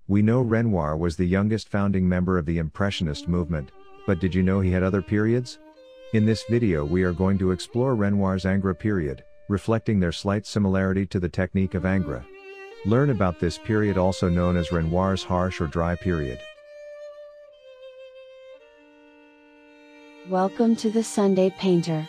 We know Renoir was the youngest founding member of the Impressionist movement, but did you know he had other periods? In this video we are going to explore Renoir's Ingres period, reflecting their slight similarity to the technique of Ingres. Learn about this period, also known as Renoir's harsh or dry period. Welcome to the Sunday Painter.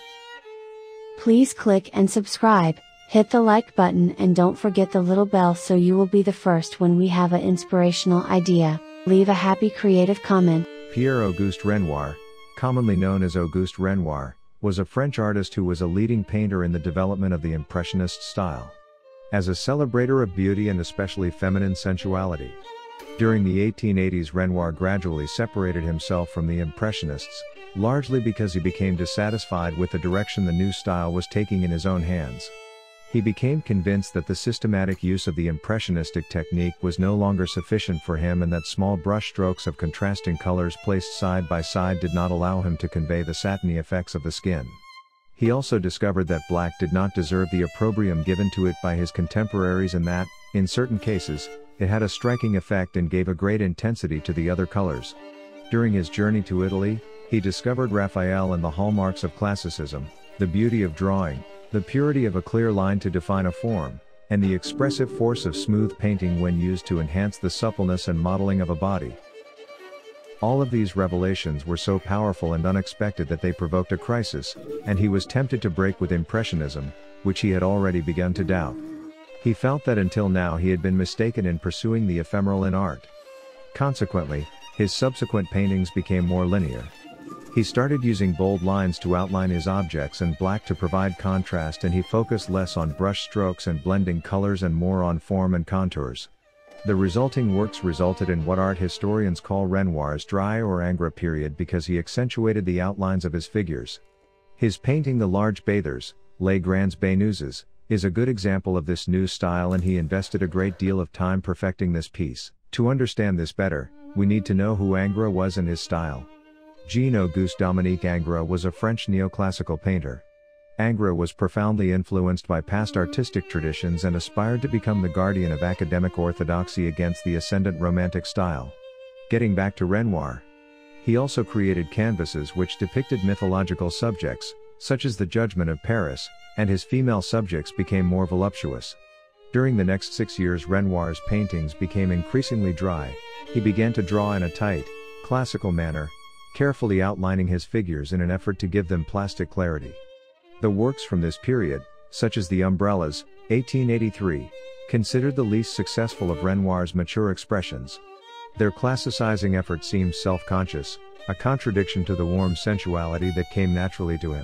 Please click and subscribe, hit the like button, and don't forget the little bell so you will be the first when we have an inspirational idea. Leave a happy creative comment. Pierre-Auguste Renoir, commonly known as Auguste Renoir, was a French artist who was a leading painter in the development of the Impressionist style. As a celebrator of beauty and especially feminine sensuality. During the 1880s, Renoir gradually separated himself from the Impressionists, largely because he became dissatisfied with the direction the new style was taking in his own hands. He became convinced that the systematic use of the impressionistic technique was no longer sufficient for him, and that small brush strokes of contrasting colors placed side by side did not allow him to convey the satiny effects of the skin. He also discovered that black did not deserve the opprobrium given to it by his contemporaries, and that, in certain cases, it had a striking effect and gave a great intensity to the other colors. During his journey to Italy, he discovered Raphael and the hallmarks of classicism, the beauty of drawing, the purity of a clear line to define a form, and the expressive force of smooth painting when used to enhance the suppleness and modeling of a body. All of these revelations were so powerful and unexpected that they provoked a crisis, and he was tempted to break with Impressionism, which he had already begun to doubt. He felt that until now he had been mistaken in pursuing the ephemeral in art. Consequently, his subsequent paintings became more linear. He started using bold lines to outline his objects and black to provide contrast, and he focused less on brush strokes and blending colors and more on form and contours. The resulting works resulted in what art historians call Renoir's dry or Ingres period because he accentuated the outlines of his figures. His painting The Large Bathers, Les Grandes Baineuses, is a good example of this new style, and he invested a great deal of time perfecting this piece. To understand this better, we need to know who Ingres was and his style. Jean-Auguste Dominique Ingres was a French neoclassical painter. Ingres was profoundly influenced by past artistic traditions and aspired to become the guardian of academic orthodoxy against the ascendant Romantic style. Getting back to Renoir. He also created canvases which depicted mythological subjects, such as the Judgment of Paris, and his female subjects became more voluptuous. During the next 6 years, Renoir's paintings became increasingly dry. He began to draw in a tight, classical manner, carefully outlining his figures in an effort to give them plastic clarity. The works from this period, such as The Umbrellas, 1883, considered the least successful of Renoir's mature expressions. Their classicizing effort seems self-conscious, a contradiction to the warm sensuality that came naturally to him.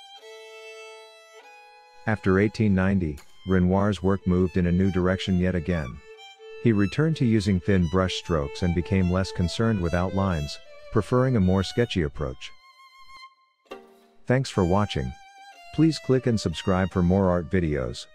After 1890, Renoir's work moved in a new direction yet again. He returned to using thin brush strokes and became less concerned with outlines, preferring a more sketchy approach. Thanks for watching. Please click and subscribe for more art videos.